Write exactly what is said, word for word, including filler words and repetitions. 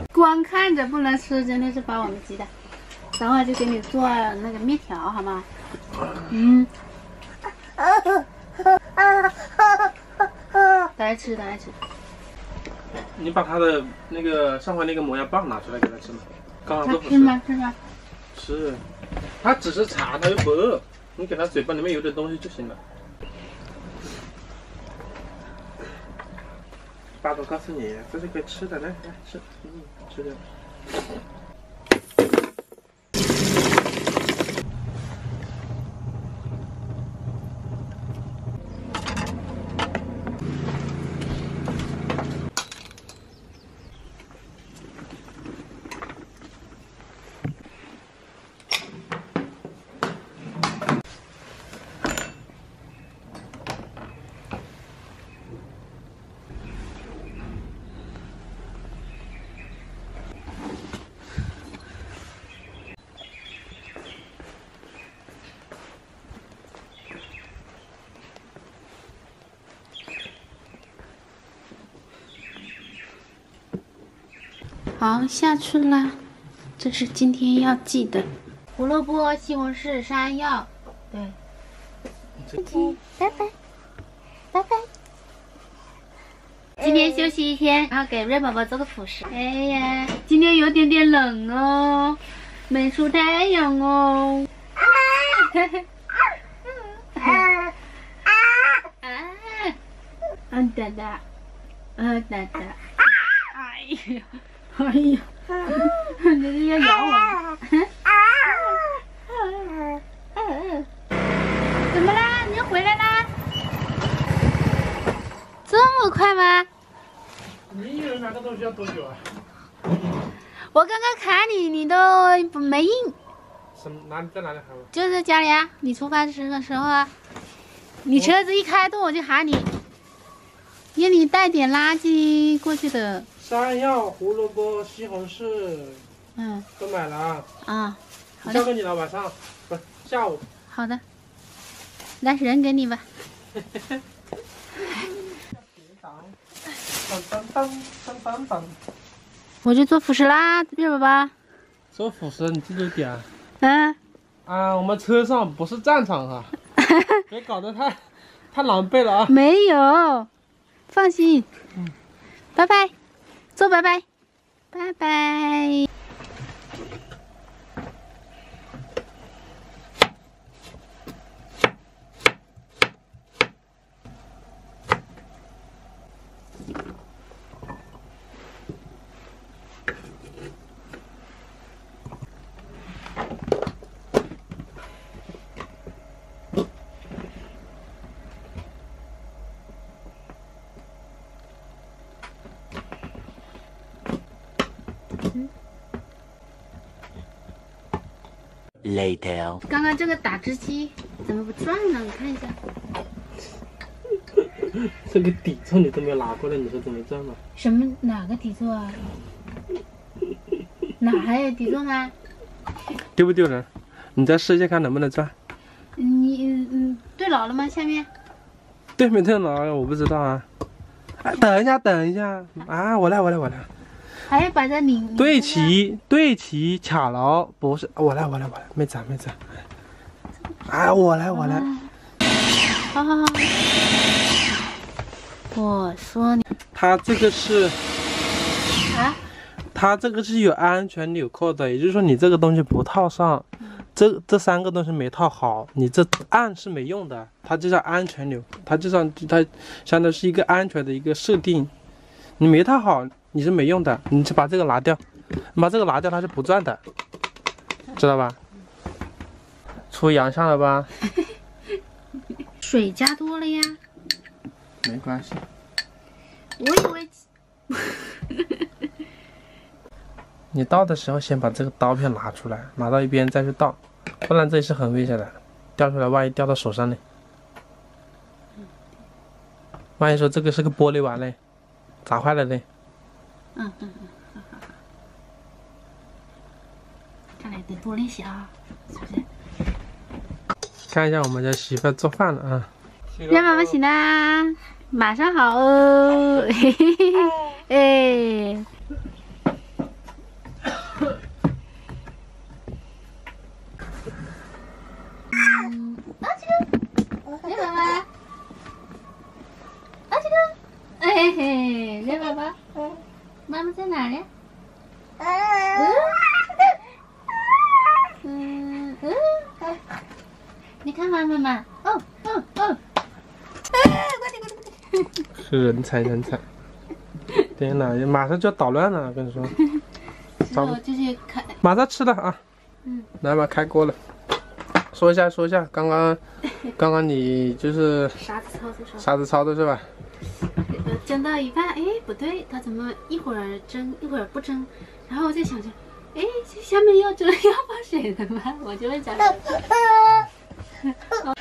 光看着不能吃，真的是把我们急的。等会儿就给你做那个面条，好吗？嗯。等下吃，等下吃。 你把他的那个上回那个磨牙棒拿出来给他吃嘛。刚刚他吃吗？吃吗？ 吃。他只是馋，他又不饿。你给他嘴巴里面有点东西就行了。爸爸告诉你，这是可以吃的，来来吃，嗯，吃掉。 好，下去啦。这是今天要记的：胡萝卜、西红柿、山药。对。拜拜，拜拜。今天休息一天，然后给瑞宝宝做个辅食。哎呀，今天有点点冷哦，没出太阳哦。啊！啊！啊！哒哒，啊哒哒。哎呀！哎呀，你这要咬我！怎么啦？你又回来啦？这么快吗？ 你以为拿个东西要多久啊？ 我刚刚喊你，你都没应。 什么？哪里在哪里喊我？ 就在家里啊，你出发的时候时候啊，你车子一开动我就喊你，让你带点垃圾过去的。 山药、胡萝卜、西红柿， 嗯， 都买了啊。啊， 好的。 交给你了，晚上不是下午。 好的，来人给你吧。我就做辅食啦，月宝宝。 做辅食你记住点啊。 嗯。 啊，我们车上不是战场啊，别搞得太太狼狈了啊。 没有，放心。嗯，拜拜。做拜拜，拜拜。 Later， 刚刚这个打汁机怎么不转呢？你看一下。 这个底座你都没有拿过来，你说怎么转嘛？ 什么哪个底座啊？哪还有底座吗？ 丢不丢人？你再试一下看能不能转。 你嗯对牢了吗？下面？ 对没对牢？我不知道啊。啊，等一下，等一下啊！我来，我来，我来。 还要把这拧对齐，对齐，卡牢，不是，我来，我来，我来，没转，没转。啊，我来，我来。 好好好。我说你。 它这个是。 啊？ 它这个是有安全纽扣的，也就是说你这个东西不套上，嗯、这这三个东西没套好，你这按是没用的。它就叫安全纽，它就像它相当于是一个安全的一个设定，你没套好。你是没用的，你就把这个拿掉，你把这个拿掉，它是不转的，知道吧？出洋相了吧？ 水加多了呀。 没关系。 我以为。 你倒的时候先把这个刀片拿出来，拿到一边再去倒，不然这里是很危险的，掉出来万一掉到手上呢？万一说这个是个玻璃碗嘞，砸坏了嘞？ 嗯嗯嗯，好好好。看来得多练习啊，是不是？ 看一下我们家媳妇做饭了啊！ 让妈妈醒啦，马上好哦，嘿嘿嘿，哎。 哪儿呀？嗯嗯，你看妈妈妈，哦哦哦， 是人才人才。天哪，马上就要捣乱了，跟你说。 然后这些开， 马上吃的啊。 嗯， 来吧，开锅了。说一下，说一下，刚刚，刚刚你就是啥子操作上？ 啥子操作是吧？ 呃，蒸到一半，哎，不对，它怎么一会儿蒸一会儿不蒸？然后我在想着，哎，这下面要蒸要放水了吗？我就问小刘。